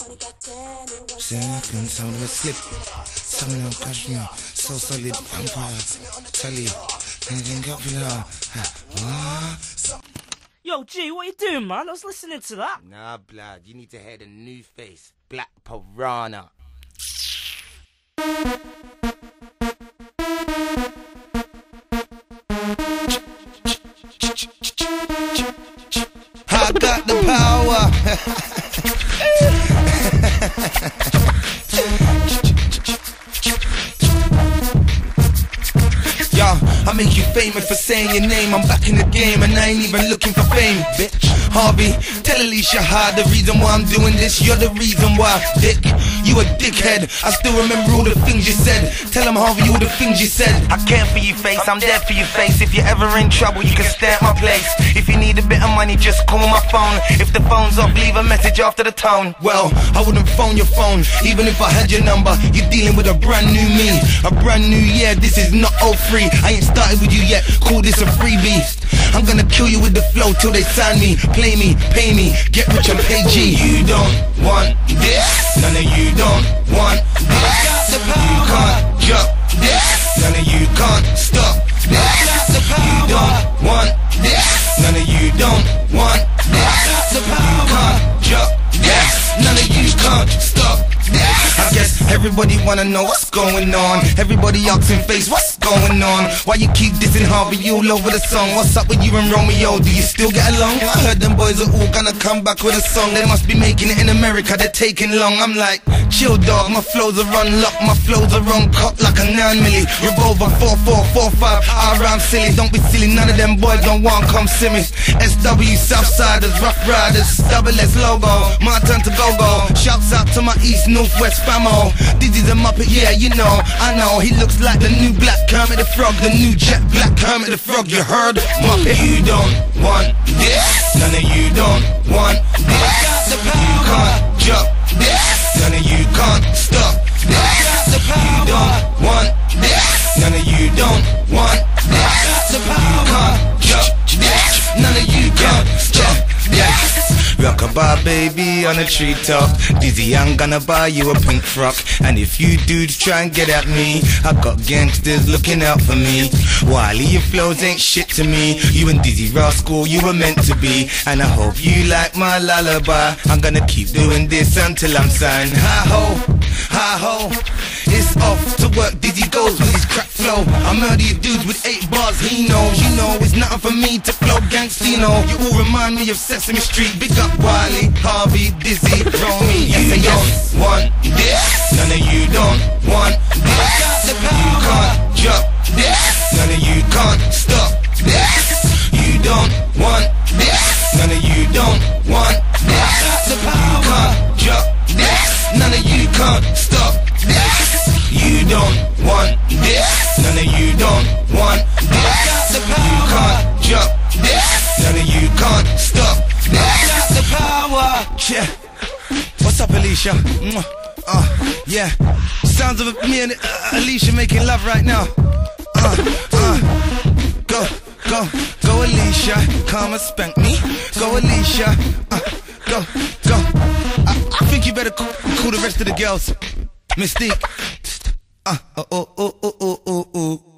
Seconds hold of a slip. Something on cashmere, so solid, vampire, telly, anything popular. Yo, G, what you doing, man? I was listening to that. Nah, blood, you need to hear the new face, Black Piranha. I got the power. Yo, I make you famous for saying your name. I'm back in the game and I ain't even looking for fame, bitch. Harvey, tell Alicia how the reason why I'm doing this, you're the reason why, dick. You a dickhead, I still remember all the things you said. Tell him, Harvey, all the things you said. I care for you, face, I'm there for your face. If you're ever in trouble, you can stay at my place. If you need a bit of money, just call my phone. If the phone's off, leave a message after the tone. Well, I wouldn't phone your phone, even if I had your number. You're dealing with a brand new me, a brand new year. This is not 03, I ain't started with you yet, call this a freebie. I'm gonna kill you with the flow till they sign me. Play me, pay me, get rich and pay G. You don't want this, none of you don't want this. You can't drop this, none of you can't stop this. You don't want this, none of you don't want this. You can't drop this, none of you can't stop this. I guess everybody wanna know what's going on. Everybody asking face, what's going on? Why you keep dissing Harvey all over the song? What's up with you and Romeo? Do you still get along? I heard them boys are all gonna come back with a song. They must be making it in America, they're taking long. I'm like, chill dog, my flows are unlocked, my flows are on cock like a 9mm. Revolver 4445, I rhyme silly. Don't be silly, none of them boys don't want come see me. SW Southsiders, Rough Riders, double S logo, my turn to go-go. Shouts out to my East Northwest famo. Dizzy's a Muppet, yeah, you know, I know. He looks like the new Black Kermit the Frog, the new Jet Black Kermit the Frog, you heard? Muppet. You don't want this, none of you don't want this. You can't drop this, none of you can't stop this. You don't want this, none of you don't want this. You can't drop this, none of you can't stop this. Rockabye baby on a treetop, Dizzy, I'm gonna buy you a pink frock. And if you dudes try and get at me, I got gangsters looking out for me. Wiley, your flows ain't shit to me. You and Dizzy Rascal, you were meant to be. And I hope you like my lullaby. I'm gonna keep doing this until I'm signed. Hi-ho, hi-ho, it's off to work, Dizzy goes with his crack flow. I murder you dudes with 8 bars, he knows. You know it's nothing for me to flow gangstino. You all remind me of Sesame Street. Big up Wiley, Harvey, Dizzy, Romy. You don't want this, none of you don't want this. You can't drop this, none of you can't stop this. You don't want this, none of you don't want this. You can't drop this, none of you can't stop this. You don't want this, none of you don't want this. You can't drop this, none of you can't stop this. The power. Yeah. What's up, Alicia? Yeah. Sounds of me and Alicia making love right now. Go, Alicia. Come and spank me. Go, Alicia. Go. I think you better call the rest of the girls. Mystique. Oh.